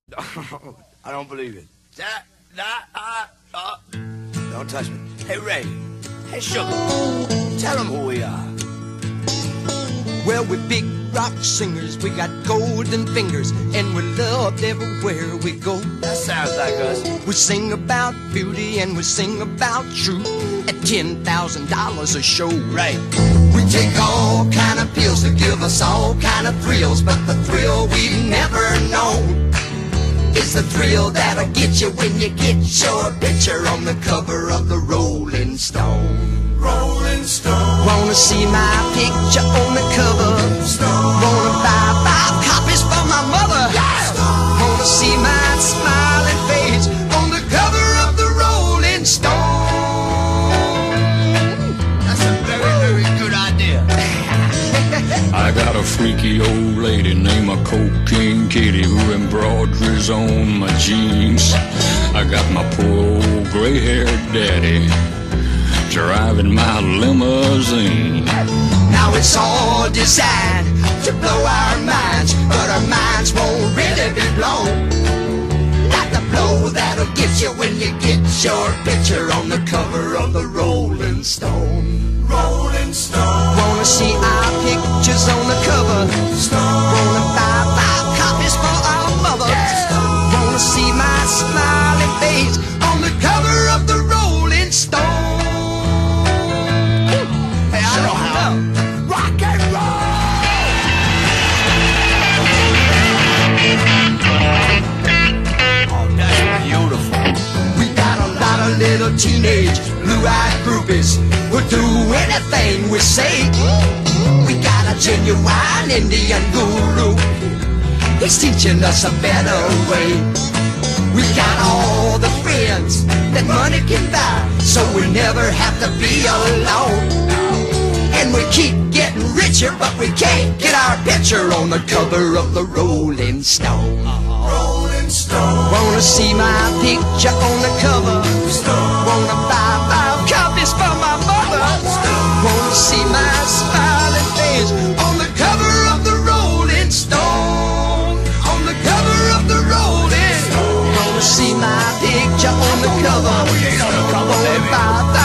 I don't believe it. Don't touch me. Hey, Ray. Hey, Sugar. Tell them who we are. Well, we're big rock singers, we got golden fingers, and we're loved everywhere we go. That sounds like us. We sing about beauty and we sing about truth at $10,000 a show. Right. We take all kind of pills to give us all kind of thrills, but the thrill we've never known is the thrill that'll get you when you get your picture on the cover of the Rolling Stone. Rolling Stone. Wanna see my picture on the cover? Stone. Wanna buy 5 copies for my mother? Yeah. Wanna see my smiling face on the cover of the Rolling Stone? That's a very, very good idea. I got a freaky old lady named a Cocaine Kitty who embroideries on my jeans. I got my poor old gray-haired daddy driving my limousine. Now it's all designed to blow our minds, but our minds won't really be blown like the blow that'll get you when you get your picture on the cover of the Rolling Stone. Rolling Stone. Wanna see our pictures on the cover? Stone. Wanna buy 5 copies for our mother? Yeah. Wanna see my smiling face on the cover of the Rolling Stone? Hey, I know how. Rock and roll! Oh, that's beautiful. We got a lot of little teenage blue-eyed groupies who'll do anything we say. We got a genuine Indian guru, he's teaching us a better way. We got all the friends that money can buy, so we never have to be alone. And we keep getting richer, but we can't get our picture on the cover of the Rolling Stone. Rolling Stone. Wanna see my picture on the cover? Stone. Wanna buy 5 copies for my mother? Stone. Wanna see my smiling face on the cover of the Rolling Stone? On the cover of the Rolling Stone. Wanna see my picture on the cover? We ain't on the cover, Wanna baby. buy